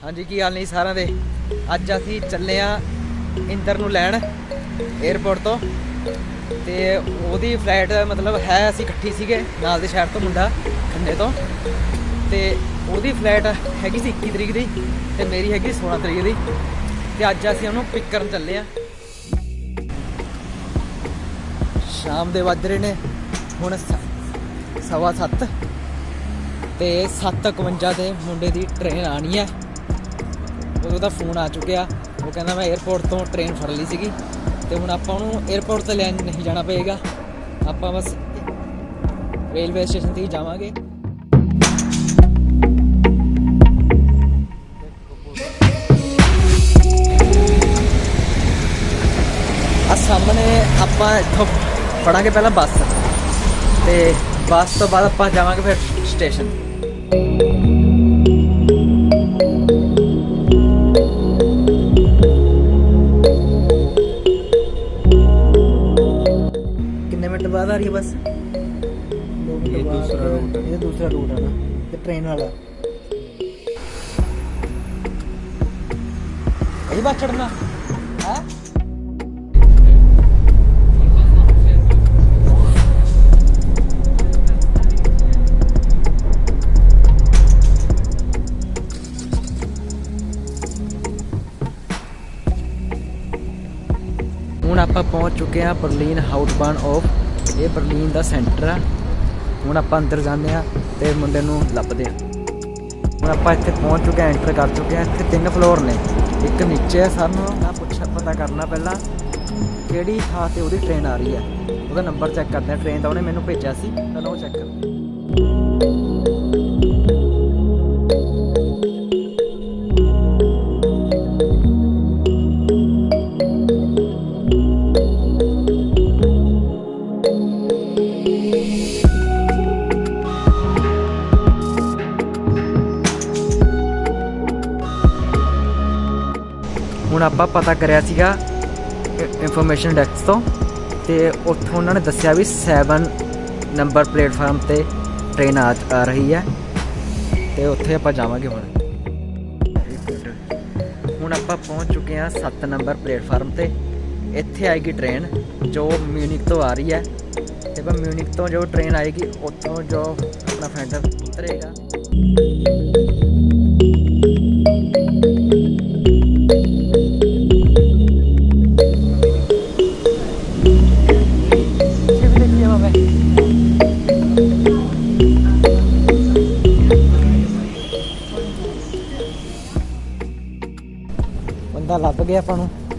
हाँ जी, की हाल नहीं सारा दे। अज असी चले इंदर नूं लैण एयरपोर्ट तो ते ओदी फ्लाइट मतलब है असी इकट्ठी सीगे नाल दे शहर तो मुंडा खन्ने तो ते ओदी फ्लाइट हैगी सी 21 तरीक दी ते मेरी हैगी 16 तरीक दी ते अज असी उन्होंने पिक करन चले आ। शाम दे वज रहे ने हुण 7:15 ते 7:51 ते मुंडे दी ट्रेन आनी है। ਉਹਦਾ ਫੋਨ ਆ ਚੁੱਕਿਆ, ਉਹ ਕਹਿੰਦਾ ਮੈਂ 에ਅਰਪੋਰਟ ਤੋਂ ਟ੍ਰੇਨ ਫੜ ਲਈ ਸੀਗੀ ਤੇ ਹੁਣ ਆਪਾਂ ਨੂੰ 에ਅਰਪੋਰਟ ਤੇ ਲੈਣ ਨਹੀਂ ਜਾਣਾ ਪਏਗਾ, ਆਪਾਂ ਬਸ ਰੇਲਵੇ ਸਟੇਸ਼ਨ ਤੇ ਹੀ ਜਾਵਾਂਗੇ। ਆ ਸਾਹਮਣੇ ਆਪਾਂ ਇੱਥੋਂ ਫੜਾਂਗੇ ਪਹਿਲਾਂ ਬੱਸ ਤੇ ਬੱਸ ਤੋਂ ਬਾਅਦ ਆਪਾਂ ਜਾਵਾਂਗੇ ਫਿਰ ਸਟੇਸ਼ਨ। बाद आ रही है बस, ये दूसरा रूट है ना, ये ट्रेन वाला यही बात चढ़ना है। हुण आप पहुंच चुके हैं बर्लिन हाउटबान ऑफ, ये बर्लिन का सेंटर है। हुण आप अंदर जाने तो मुंडे नूं लभदे आ। हुण आप इत्थे पहुंच चुके हैं, एंटर कर चुके हैं। इत्थे 3 फ्लोर ने, एक नीचे है। सानूं ना पता करना पहला किहड़ी थां ते उहदी ट्रेन आ रही है, उहदा नंबर चैक करते हैं। ट्रेन का उहने मैनूं भेजिया सी, पहलां ओह चैक कर। ਹੁਣ ਆਪਾਂ ਪਤਾ ਕਰਿਆ ਸੀਗਾ ਇਨਫੋਰਮੇਸ਼ਨ ਡੈਸਕ ਤੋਂ ਤੇ ਉੱਥੋਂ ਉਹਨਾਂ ਨੇ ਦੱਸਿਆ ਵੀ 7 ਨੰਬਰ ਪਲੇਟਫਾਰਮ ਤੇ ਟ੍ਰੇਨ ਆ ਰਹੀ ਹੈ ਤੇ ਉੱਥੇ ਆਪਾਂ ਜਾਵਾਂਗੇ। ਹੁਣ ਆਪਾਂ ਪਹੁੰਚ ਚੁੱਕੇ ਹਾਂ 7 ਨੰਬਰ ਪਲੇਟਫਾਰਮ ਤੇ। ਇੱਥੇ ਆਏਗੀ ਟ੍ਰੇਨ ਜੋ ਮਿਊਨਿਕ ਤੋਂ ਆ ਰਹੀ ਹੈ ਤੇ ਬਸ ਮਿਊਨਿਕ ਤੋਂ ਜੋ ਟ੍ਰੇਨ ਆਏਗੀ ਉੱਥੋਂ ਜੋ ਆਪਣਾ ਫਰੈਂਡ ਉਤਰੇਗਾ। बंदा लभ गया अपन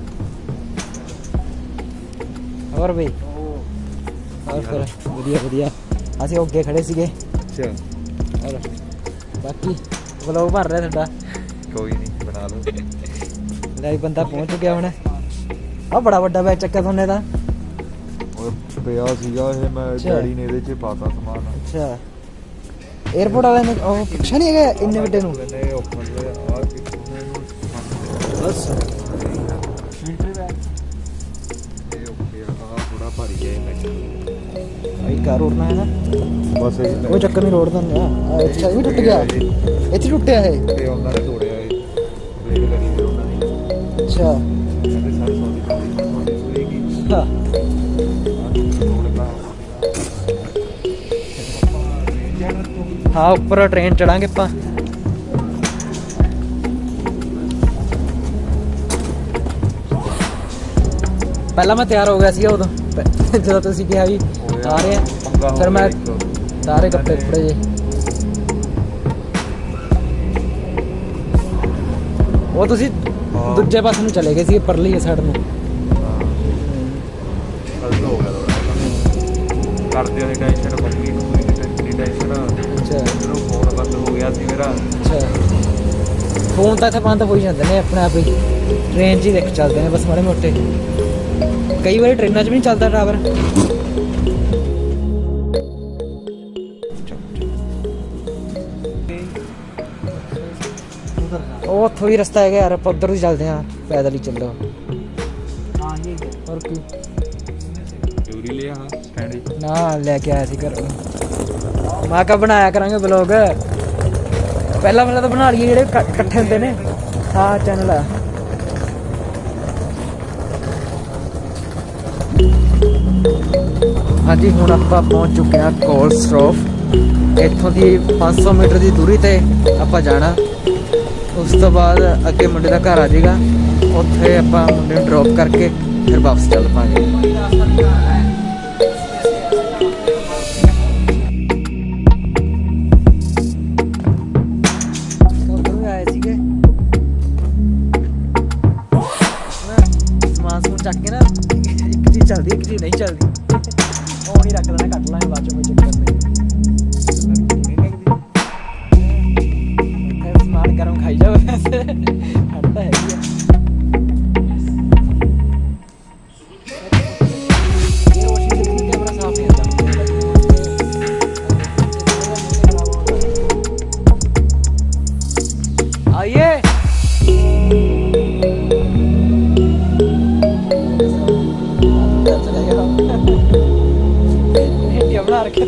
और बई और फिर वधिया वधिया असीं अगे खड़े सीगे और बाकी व्लॉग भर रहा तुहाडा कोई नहीं बना लो। लै बंदा पहुंच गया हुण। आ बड़ा वड्डा बैग चक्का थोने दा पिया सीगा ये, मैं डैडी ने इहदे च पाता समान। अच्छा एयरपोर्ट वाले ने ओ पिछा नहीं है इन्ने वड्डे नूं बस एंट्री बैग ये ओके आ थोड़ा भारी है भाई कार उड़ना है ना बस वो चक्कर नहीं रोड दंदा। अच्छा ये टूट गया, इत्थे टूटिया है ते ਉਹਨਾਂ ਨੇ ਤੋੜਿਆ ਇਹ ब्रेक लगी फिर ਉਹਨਾਂ ने। अच्छा ਕਹਿੰਦੇ ਸਾਰੇ ਸੌਦੀ ਹੋਏਗੀ। ਹਾਂ हाँ उपर ट्रेन चढ़ांगे ਆਪਾਂ। पहला मैं तैयार हो गया सी उदों जो तुसीं कहा भी आ रहे हैं, फिर मैं सारे कपड़े कपड़े जे वो तुसीं दूजे पासे नूं चले गए सी परली साइड नूं। करदे होई टेंशन मम्मी नूं इतनी टेंशन। अच्छा फोन बंद हो गया सी मेरा। अच्छा फोन तो इत्थे बंद हो ही जांदे ने अपने आप ही, ट्रेन च ही देख चलते हैं बस माड़े मोटे। कई बार ट्रेन च भी नहीं चलता टावर। उथों ही रस्ता है यार, उधर ही चलते हैं, पैदल ही चलो। और की ना लेके आया सी घर, मैं क्या बनाया करांगे ब्लॉग। पहला तो बना लिए जेह्ड़े कट्ठे होंदे ने। हाँ चैनल है। हाँ जी हुण आपां पहुँच चुके हैं कोलस्ट्रोफ। इत्थों दी 500 मीटर की दूरी ते आपां जाना। उस तो बाद अगे मुंडे का घर आ जाएगा, उत्थे आपां मुंडे नूं ड्रॉप करके फिर वापस चल पांगे। चक के ना एक चीज चलती एक चीज नहीं चलती, वो नहीं रख लेना, कट लाएं बाद में चक्कर नहीं। सामान गरम खाई जाओ वैसे ठंडा है ये रोशनी से कैमरा साफ नहीं आता। आइए बना रखे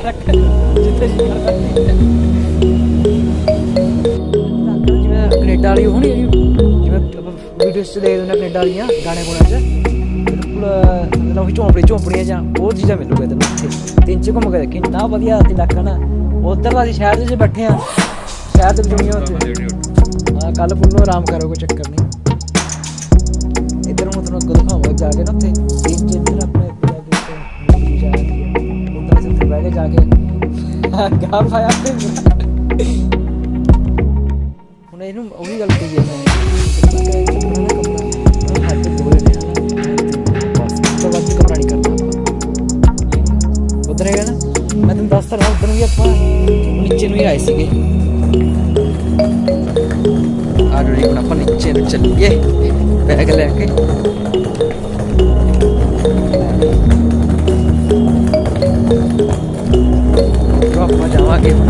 कनेडा वाली होनी वीडियो च देखते कनेडा वालियां गाने गुने च बिल्कुल मतलब झोंपड़ियां जां वो चीज़ां मिलूगा तेन इत्थे। दिन च घूम के देखी इन्ना वधिया इलाका ना। उधर असीं शहर च बैठे हाँ, शहर च दुनिया उत्थे। हाँ कल पुल्लो आराम करो, कोई चक्कर नहीं। इधर हूँ तुहानूं अग्गों दिखावांगा जाके ना उत्थे दिन च इधर अपने बैठे जाके गा पाया हूँ इनू वही गल कही है मैं कमरा नहीं करना उधर है ना। मैं तुम दस रहा उधर भी आप नीचे भी आए थे। आज आप नीचे चलिए बैग लैके। जावांगे एक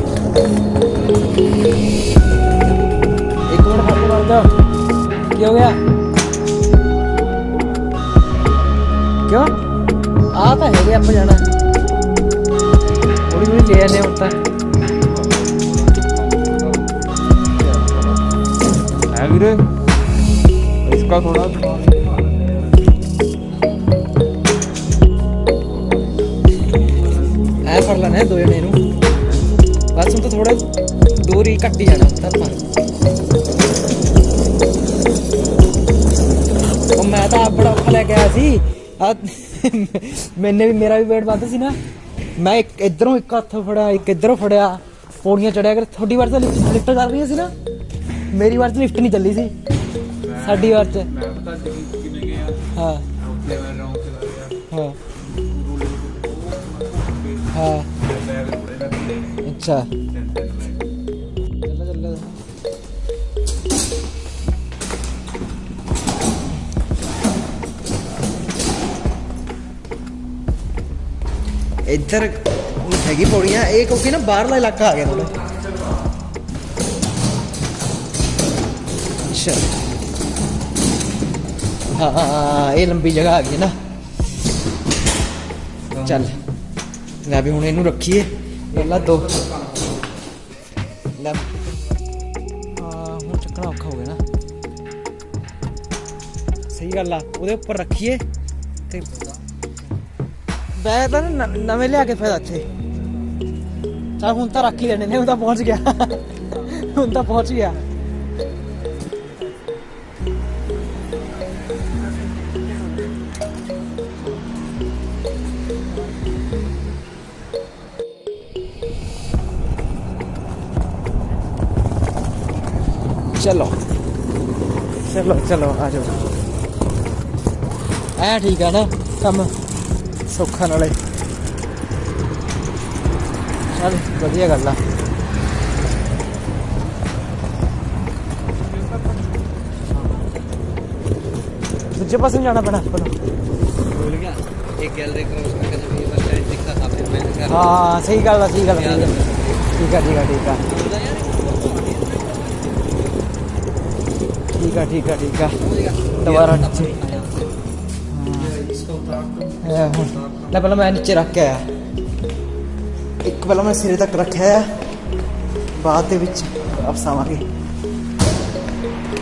मिनट हाथ मार दो। क्या हो गया? क्यों आ तो है आप जाना थोड़ी थोड़ी ले आने होता है वीरे इसका थोड़ा ऐ फड़ लेना है दो जने नूं बस। हम तो थोड़ा दूर ही घट ही जाना होता। मैं तो आप बड़ा औखा लैके आया सी। मैंने भी मेरा भी वेट बंद सी ना। मैं एक इधरों एक हथ फड़िया एक इधरों फड़िया पौड़ियां चढ़िया कर। थोड़ी बार तो लिफ्ट कर रही सी ना, मेरी बार तो लिफ्ट नहीं चली सी साडी बार च। हाँ हाँ हाँ अच्छा इधर हैगी पौड़ियां एक क्योंकि ना बाहरला इलाका आ गया थोड़ा। अच्छा हाँ हाँ ये लंबी जगह आ गई ना। चल मैं भी हूँ इनू रखिए पहला दो हूँ चक्कना औखा हो गया ना। सही गल आ उहदे उपर रखिए ते बैग ना नवे लिया के फायदा इत्थे। चल हुण तां रख ही देने ने, हुण तां पहुंच गया हुण तां पहुंच गया। चलो चलो चलो आ जाओ। ऐ ठीक है ना कम सौखा नाले। चल वधिया गल आ। दूजे पासे जाना पैना हाँ सही गल है सही गल ठीक है ठीक है ठीक है ठीक है ठीक है ठीक है ठीक है दोबारा नीचे। पहले मैं नीचे रख के आया एक पहले मैं सिरे तक रखा है बाद वापस आवांगे।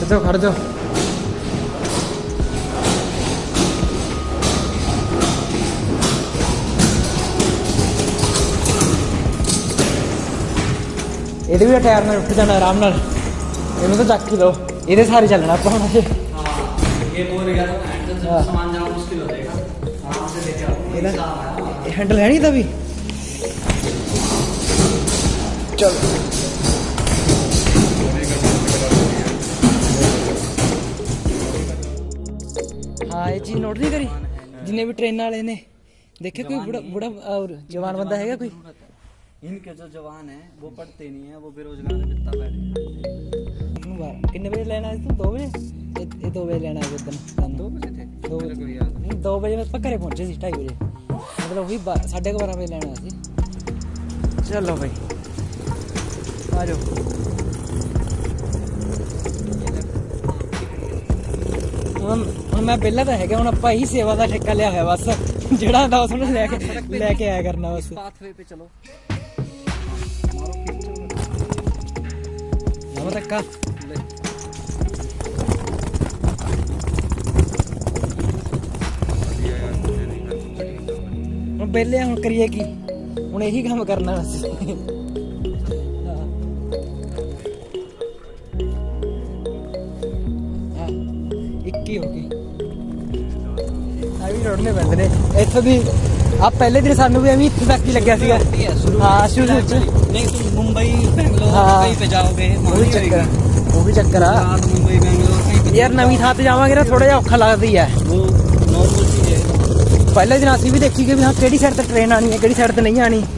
जाओ खड़ जाओ। ये भी टायर में उठ जाना आराम नाल, इन्हें तो चक ही लो, ये सारे चलना आप होना ये हैंडल है नहीं तभी चल। हाँ ये चीज नोट नहीं करी जिन्हें भी ट्रेन वाले ने देखे कोई बुढ़ा बुढ़ा और जवान बंदा है कोई? इनके जो जवान है वो पढ़ते नहीं है, वो बेरोजगार बिता बैठे। कितने बजे लेना है? 2 बजे? ये 2 बजे लेना है उस दिन। 2 बजे थे? 2 बजे मैं घरे पहुंचे सी 2:30 बजे, मतलब वही 12:30 बजे लेना सी। चलो भाई आ जाओ। हम मैं पहला तो है हम भाई सेवा का ठेका लिया है बस, जड़ा लेके आया करना बस। पाथवे पे चलो धक्का पहले हम करिए की हूँ यही काम करना बस। रोडने पैंदे ने इत्थों दी आप पहले दिन सानू भी इत्थे तक ही लग्या सीगा। हाँ शुरू नहीं तुम मुंबई बेंगलोर कहीं पे जाओगे वो भी चक्कर आ मुंबई बेंगलोर यार नवीं थां ते जावांगे ना थोड़ा जिहा औखा लगदी है। वो नॉर्मल चीज है। पहले दिन असीं भी देखी कि हाँ केड़ी साइड ते ट्रेन आनी है केड़ी साइड ते नहीं आनी।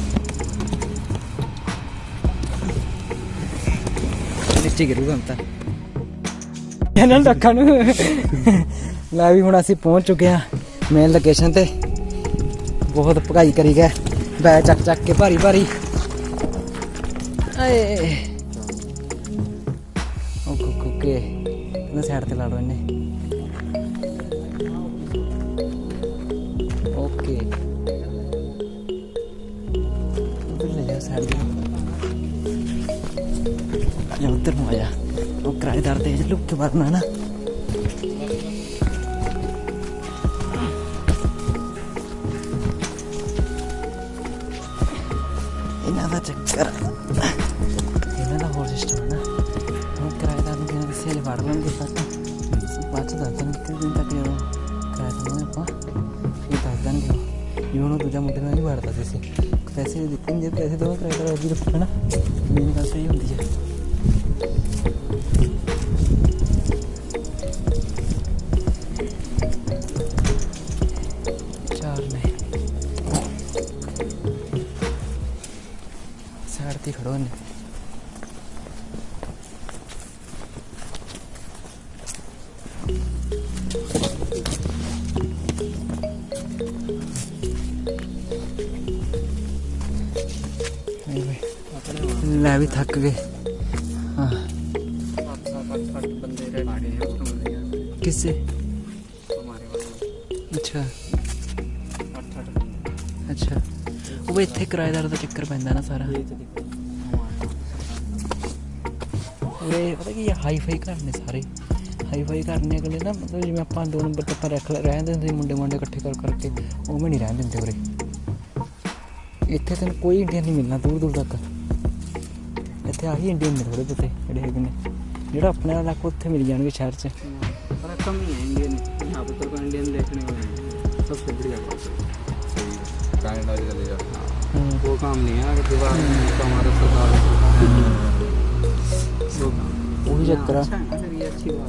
नीचे गिरूगा हम तां चैनल रखा नूं लै भी हुण असीं पहुंच चुके हैं मेन लोकेशन ते। बहुत भगाई करी गए बैग चक चक के भारी भारी। ओके साइड ते ला लो इन्हें। ओके उधर ले जाओ साइड में उधर में आया वो किराएदार तेज लुक के मारना ना। चक्कर इन्हों का होर सिस्टम है ना हम किराएदार सेल फाड़ लेंगे बाद च दस दिन दिन तक किराया देंगे आप ये दस देंगे ये उन्होंने दूजा मुंडे नहीं फाड़ता जैसे पैसे दिते नहीं पैसे दो किराएदार अभी रखो है ना मेन गल सही होती है। खड़ो ने लै भी थक गए। हाँ किससे? अच्छा अच्छा वो इत्थे किराएदार का चक्कर पैंदा ना सारा। पता कि हाई फाई घर ने सारे हाई फाई करने के लिए ना मतलब जिवें आपां 2 नंबर ते आपां रहंदे हुंदे मुंडे मुंडे इकट्ठे कर करके उवें नहीं रहन दिंदे उरे। इत्थे तैनूं कोई इंडियन नहीं मिलना दूर दूर तक। इत्थे आही इंडियन ने थोड़े बहुते जेह्ड़े हैगे ने जेह्ड़ा अपने वाला इलाका उत्थे मिल जाणगे शहर च। पर कम ही है इंडियन यहाँ पे तो इंडियन देखने को नहीं सबसे बढ़िया बात है। सही कनाडा चले जाओ वो काम नहीं है अगर दीवार हमारे सरकार वही चक्कर। अच्छी बात।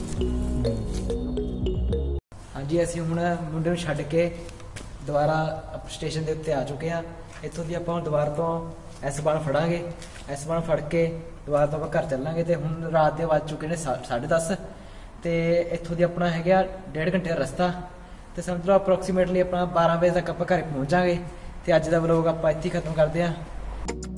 हाँ जी असीं हुण मुंडे नूं छड्ड के दोबारा स्टेशन के उत्ते आ चुके हैं। इत्थों दी आपां दोबारा तो S-Bahn फड़ांगे। S-Bahn फड़ के दोबारा तो घर चलांगे। तो हुण रात के बज चुके ने 10:30 तो इत्थों दी अपना है 1.5 घंटे का रस्ता। तो समझ लो अप्रोक्सीमेटली अपना 12 बजे तक आप घर पहुँच जाएंगे। तो अज का व्लॉग आप इत्थे खत्म करते हैं।